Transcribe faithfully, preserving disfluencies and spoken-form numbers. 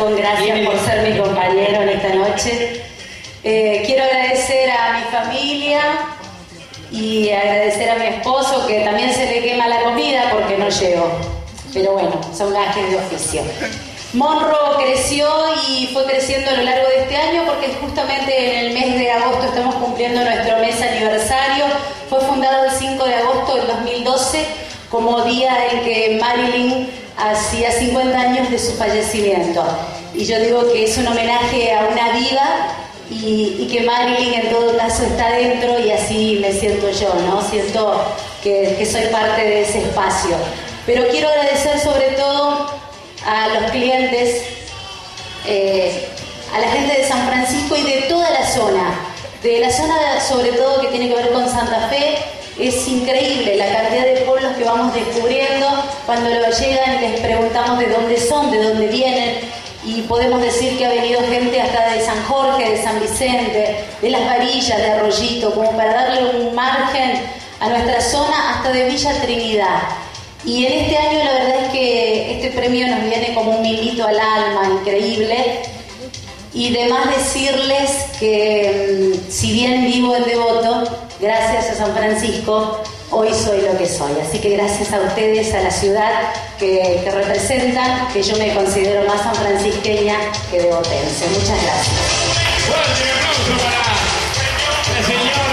Falcón, gracias por ser mi compañero en esta noche. Eh, quiero agradecer a mi familia y agradecer a mi esposo, que también se le quema la comida porque no llegó. Pero bueno, son gajes de oficio. Monro creció y fue creciendo a lo largo de este año porque justamente en el mes de agosto estamos cumpliendo nuestro mes aniversario. Fue fundado el cinco de agosto del dos mil doce como día en que Marilyn hacía cincuenta años de su fallecimiento. Y yo digo que es un homenaje a una viva y, y que Marilyn en todo caso está dentro, y así me siento yo, ¿no? Siento que, que soy parte de ese espacio. Pero quiero agradecer sobre todo a los clientes, eh, a la gente de San Francisco y de toda la zona. De la zona sobre todo que tiene que ver con Santa Fe. Es increíble la cantidad de pueblos que vamos descubriendo. Cuando llegan les preguntamos de dónde son, de dónde vienen, y podemos decir que ha venido gente hasta de San Jorge, de San Vicente, de Las Varillas, de Arroyito, como para darle un margen a nuestra zona, hasta de Villa Trinidad. Y en este año la verdad es que este premio nos viene como un mimito al alma, increíble. Y demás decirles que mmm, si bien vivo en Devoto, gracias a San Francisco, hoy soy lo que soy. Así que gracias a ustedes, a la ciudad que, que representan, que yo me considero más sanfrancisqueña que devotense. Muchas gracias. Fuerte aplauso para el señor